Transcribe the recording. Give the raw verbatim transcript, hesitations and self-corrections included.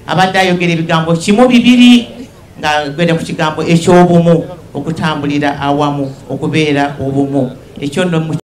abadde ayogera ebigambo kimu bibiri nga gwera ku kigambo eky'obumu okutambulira awamu okubeera obumu ekyo nno